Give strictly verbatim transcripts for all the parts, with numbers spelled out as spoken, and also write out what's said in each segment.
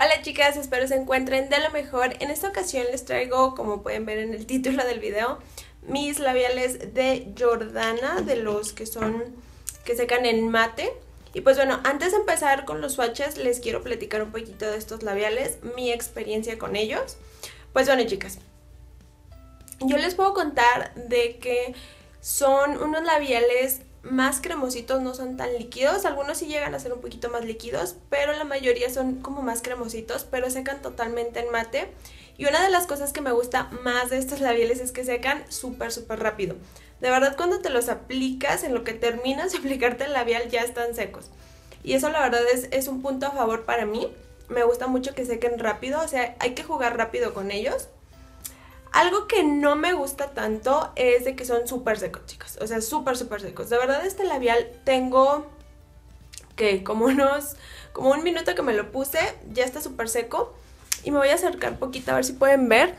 Hola chicas, espero se encuentren de lo mejor. En esta ocasión les traigo, como pueden ver en el título del video, mis labiales de Jordana, de los que son, que secan en mate. Y pues bueno, antes de empezar con los swatches, les quiero platicar un poquito de estos labiales, mi experiencia con ellos. Pues bueno chicas, yo les puedo contar de que son unos labiales más cremositos, no son tan líquidos. Algunos sí llegan a ser un poquito más líquidos, pero la mayoría son como más cremositos, pero secan totalmente en mate. Y una de las cosas que me gusta más de estos labiales es que secan súper súper rápido. De verdad, cuando te los aplicas, en lo que terminas de aplicarte el labial ya están secos. Y eso la verdad es, es un punto a favor para mí. Me gusta mucho que sequen rápido, o sea, hay que jugar rápido con ellos. Algo que no me gusta tanto es de que son súper secos, chicas. O sea, súper, súper secos. De verdad, este labial tengo que como unos, como un minuto que me lo puse, ya está súper seco. Y me voy a acercar un poquito a ver si pueden ver.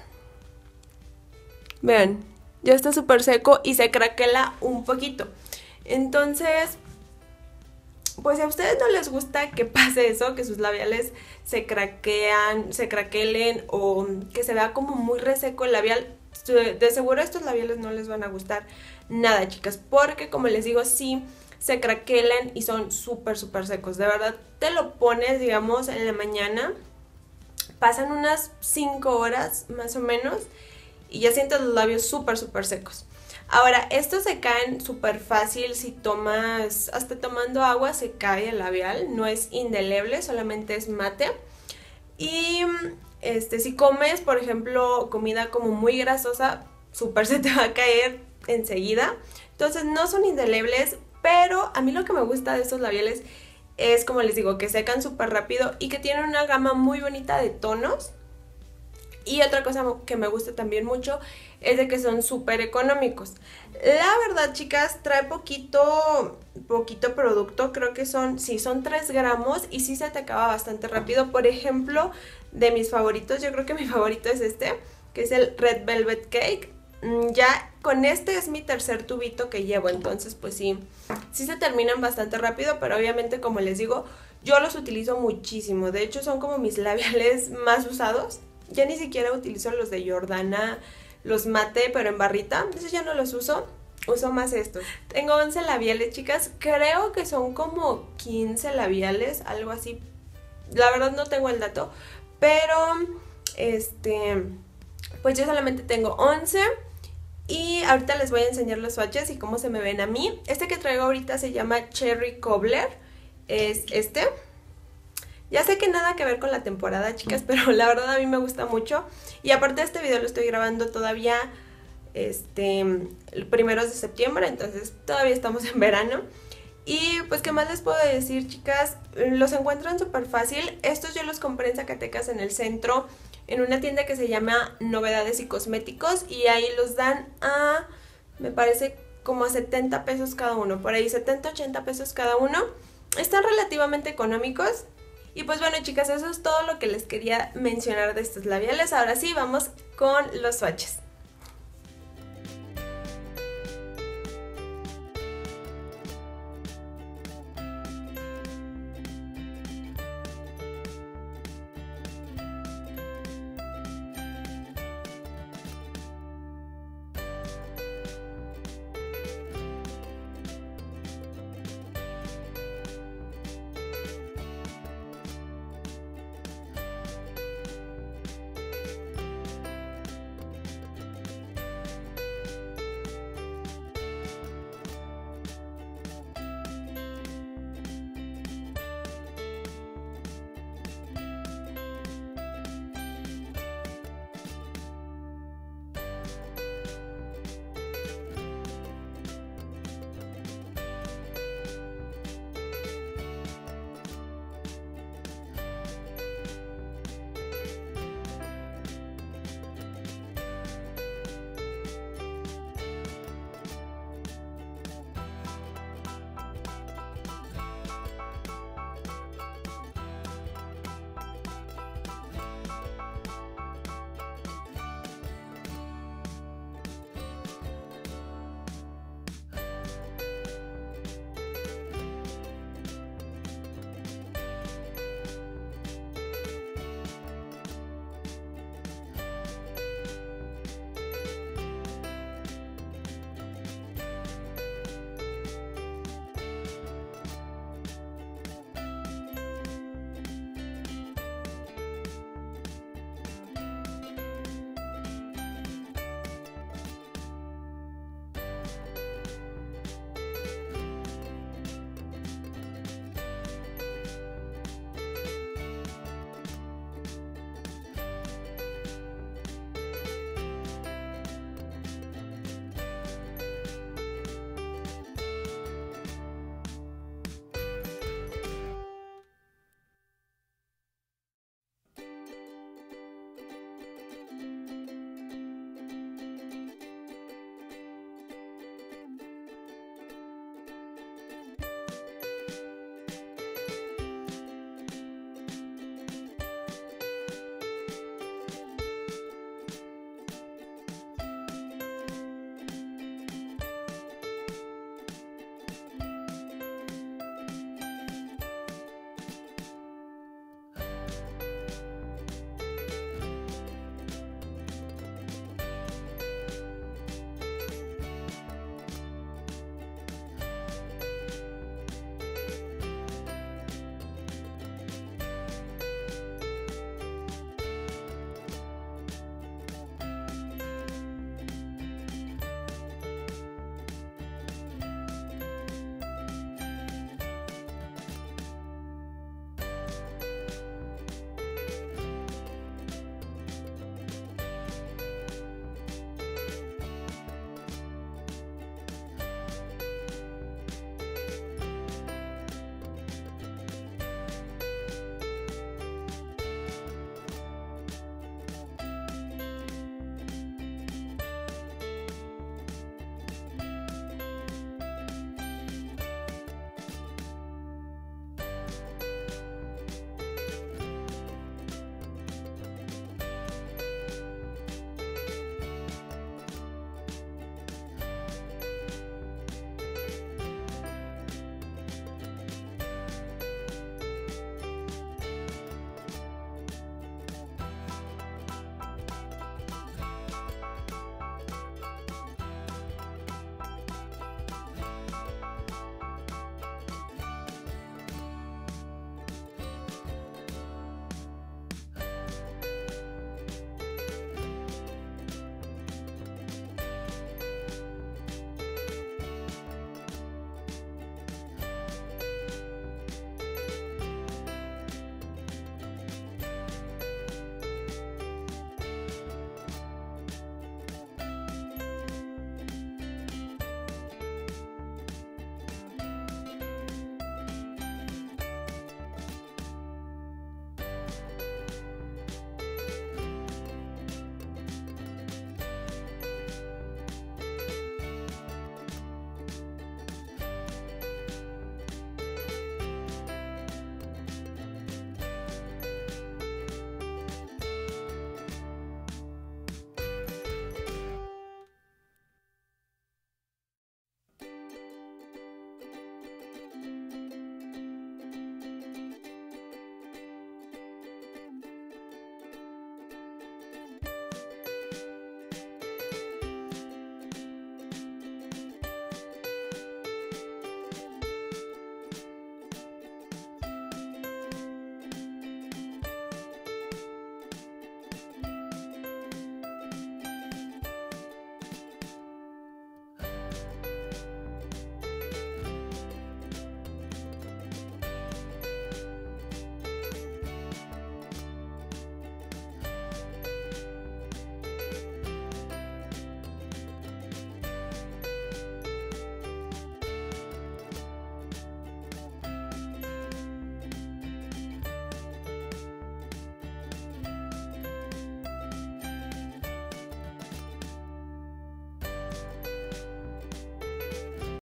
Vean, ya está súper seco y se craquela un poquito. Entonces, pues si a ustedes no les gusta que pase eso, que sus labiales se craquean, se craquelen o que se vea como muy reseco el labial, de seguro estos labiales no les van a gustar nada, chicas, porque como les digo, sí se craquelan y son súper súper secos. De verdad, te lo pones, digamos, en la mañana, pasan unas cinco horas más o menos y ya sientes los labios súper súper secos. Ahora, estos se caen súper fácil si tomas, hasta tomando agua se cae el labial, no es indeleble, solamente es mate. Y este, si comes, por ejemplo, comida como muy grasosa, súper se te va a caer enseguida. Entonces no son indelebles, pero a mí lo que me gusta de estos labiales es, como les digo, que secan súper rápido y que tienen una gama muy bonita de tonos. Y otra cosa que me gusta también mucho es de que son súper económicos. La verdad, chicas, trae poquito, poquito producto. Creo que son, sí, son tres gramos y sí se te acaba bastante rápido. Por ejemplo, de mis favoritos, yo creo que mi favorito es este, que es el Red Velvet Cake. Ya con este es mi tercer tubito que llevo, entonces pues sí, sí se terminan bastante rápido, pero obviamente, como les digo, yo los utilizo muchísimo. De hecho, son como mis labiales más usados. Ya ni siquiera utilizo los de Jordana, los mate, pero en barrita. Esos ya no los uso, uso más estos. Tengo once labiales, chicas. Creo que son como quince labiales, algo así. La verdad no tengo el dato, pero este, pues yo solamente tengo once. Y ahorita les voy a enseñar los swatches y cómo se me ven a mí. Este que traigo ahorita se llama Cherry Cobbler. Es este. Ya sé que nada que ver con la temporada, chicas, pero la verdad a mí me gusta mucho. Y aparte, este video lo estoy grabando todavía este, el primeros de septiembre, entonces todavía estamos en verano. Y pues, ¿qué más les puedo decir, chicas? Los encuentran súper fácil. Estos yo los compré en Zacatecas, en el centro, en una tienda que se llama Novedades y Cosméticos. Y ahí los dan a, me parece, como a setenta pesos cada uno. Por ahí, setenta, ochenta pesos cada uno. Están relativamente económicos. Y pues bueno, chicas, eso es todo lo que les quería mencionar de estos labiales. Ahora sí, vamos con los swatches.